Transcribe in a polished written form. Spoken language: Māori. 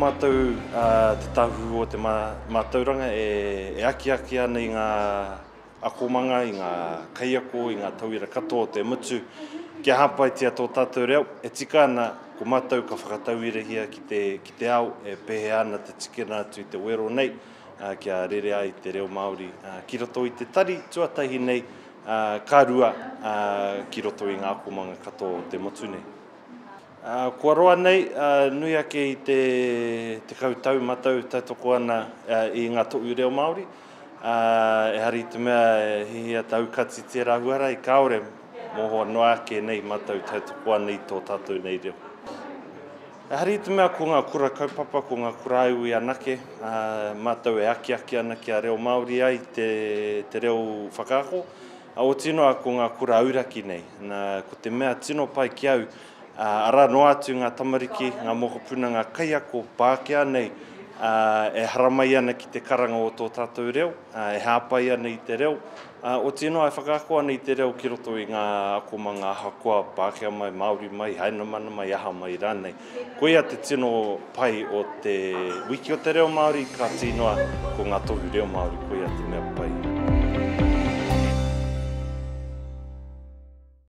mātou te tahu o te mātauranga e aki ana I ngā akomanga, I ngā kaiako, I ngā tauira katoa o te mutu. Kia hapaitia tō tātou reo, e tika ana ko mātou ka whakatauirehia ki te ao, e pehe ana te tikina atu I te wero nei, kia rere ai te reo Māori. Ki roto I te tari, tuatahi nei, ka rua ki roto I ngā akomanga katoa o te mutu nei. Kua roa nei, nui ake I te kautau matau tautoko ana I ngā toʻu reo Māori. E hari te mea hihia taukati te rahuara I kaore, moho noa ake nei matau tautoko ana I tō tātou nei reo. E hari te mea ko ngā kura kaupapa, ko ngā kura aiwi anake, matau e aki ana ki a reo Māori ai te reo whakaako. O tino ko ngā kura auraki nei, ko te mea tino pai ki au, ara no atu ngā tamariki, ngā mokopuna, ngā kaiako Pākehā nei, e haramai ana ki te karanga o tō tātou reo, e hāpai ana I te reo, o tino e whakaako ana I te reo ki roto I ngā akomanga ahakoa, Pākehā mai, Māori mai, Hainamana mai, aha mai rānei. Koia te tino pai o te wiki o te reo Māori, ka tinoa ko ngā tohu reo Māori, koia te mea pai.